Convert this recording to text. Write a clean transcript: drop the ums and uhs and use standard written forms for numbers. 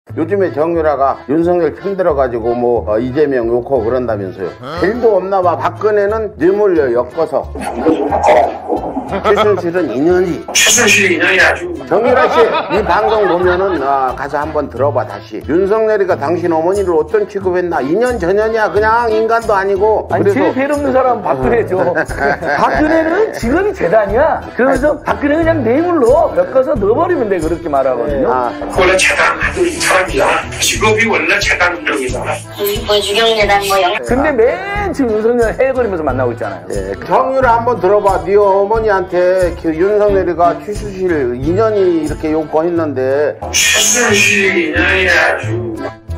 요즘에 정유라가 윤석열 편들어가지고 뭐 이재명 욕하고 그런다면서요. 일도 없나 봐. 박근혜는 뇌물려 엮어서. 최순실은 인연이. 최순실 인연이 아주. 정유라 씨, 이 방송 보면은 가서 한번 들어봐 다시. 윤석열이가 당신 어머니를 어떤 취급했나? 인연 전연이야. 그냥 인간도 아니고. 아니 그래서... 제일 괴 없는 사람은 박근혜죠. 박근혜는 직업이 재단이야. 그래서 박근혜는 그냥 뇌물로 엮어서 넣어버리면 돼. 그렇게 말하거든요. 원래 재단 하던 사람이야. 직업이 원래 재단적이다. 주경재단 뭐 영. 근데 맨 지금 윤석열 헤어거리면서 만나고 있잖아요. 예, 정유라 한번 들어봐. 네 어머니한테 윤석열이가 최순실 인연이 이렇게 욕거했는데 최순실 인연이 아주.